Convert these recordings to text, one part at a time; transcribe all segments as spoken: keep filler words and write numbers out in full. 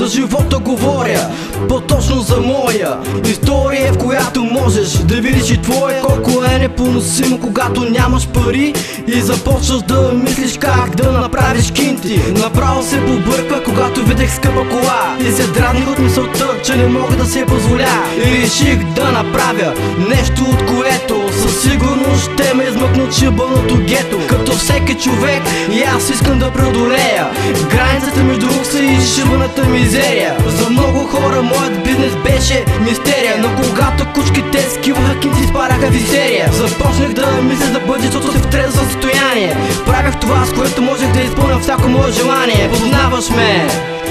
За живота говоря, по-точно за моя история, в която можеш да видиш и твоя. Колко е непоносимо, когато нямаш пари и започваш да мислиш как да направиш кинти. Направо се побърква, когато видях скъпа кола и се дразних от мисълта, че не мога да се позволя. И реших да направя нещо, от което със сигурност ще ме измъкна от шибаното гето. Като всеки човек и аз искам да преодолея границата между лукса и шибаната мизерия. За много хора моят бизнес беше мистерия, но когато кучките скиваха, кинти спараха в истерия. Започнах да мисля за бъдещето си в трезво състояние. Правях това, с което можех да изпълня всяко мое желание. Познаваш ме,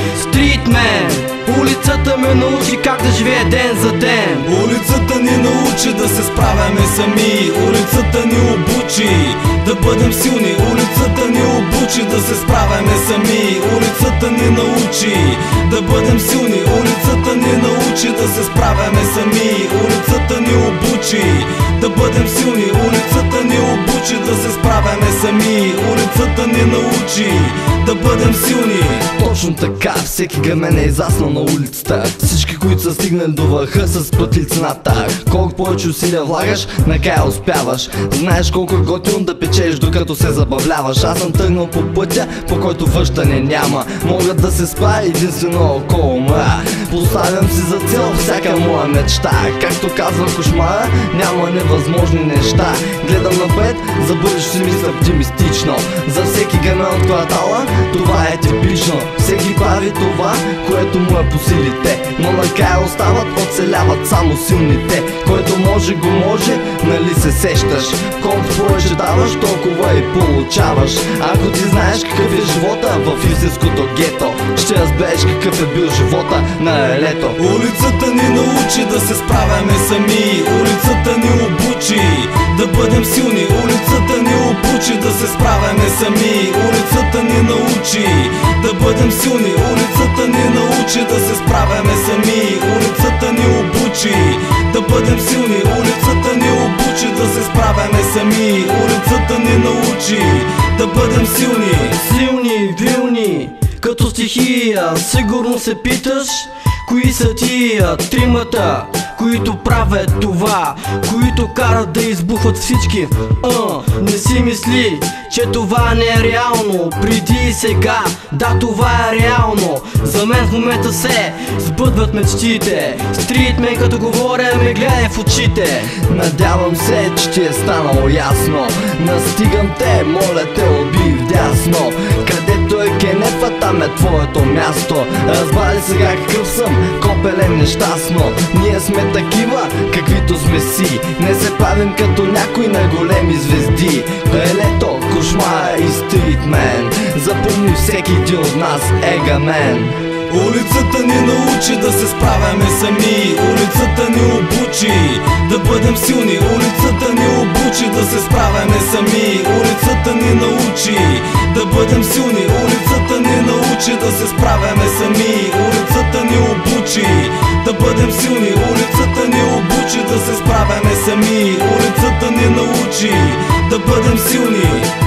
стритмен. Улицата ме научи как да живея ден за ден. Улицата ни научи да се справяме сами. Улицата ни обучи да бъдем силни. Улицата ни обучи да се справяме сами. Улицата ни научи да бъдем силни. Улицата ни научи да се справяме сами. Улицата ни обучи да бъдем силни. Улицата ни обучи да се справяме сами. Улицата ни научи да бъдем силни. Точно така, всеки гърмен е изяснал на улицата. Всички, които са стигнали до върха, са сплатили цената. Колко повече усилия влагаш, накрая успяваш. Знаеш колко е готино да печеш, докато се забавляваш. Аз съм тръгнал по пътя, по който връщане няма. Мога да се справя единствено около мра. Поставям си за цел всяка моя мечта. Както казва кошмара, няма невъзможни неща. Гледам напред, за бъдещето си мисля оптимистично. За всеки гърмен от квартала, това е типично. Всеки прави това, което му е по силите, но накрая остават, оцеляват само силните. Който може го може, нали се сещаш? Колкото повече даваш, толкова и получаваш. Ако ти знаеш какъв е живота в истинското гето, ще разбереш какъв е бил живота на релето. Улицата ни научи да се справяме сами. Улицата ни обучи да бъдем силни. Улицата ни обучи да се справяме сами. Улицата ни научи да бъдем силни. Улицата ни научи да се справяме сами. Улицата ни обучи да бъдем силни. Улицата ни обучи да се справяме сами. Улицата ни научи да бъдем силни. Силни, вилни, като стихия. Сигурно се питаш, кои са тия тримата, които правят това, които карат да избухват всички. А, не си мисли, че това не е реално. Преди и сега, да, това е реално. За мен в момента се сбъдват мечтите. Стритмен, като говоря, ме гледай в очите. Надявам се, че ти е станало ясно. Настигам те, моля те, убий вдясно. Където е кенефа, там е твоето място. Разбрали сега какъв съм, копелем нещастно. Ние сме такива, каквито сме си. Не се правим като някой на големи звезди. Релето, кошмара и стритмен. Запомни, всеки един от нас е гамен. Улицата ни научи да се справяме сами. Улицата ни обучи да бъдем силни. Улицата ни обучи да се справяме сами. Улицата ни научи да бъдем силни. Улицата ни научи да се справяме сами. Улицата ни обучи да бъдем силни. Улицата ни обучи да се справяме сами. Улицата ни научи да бъдем силни.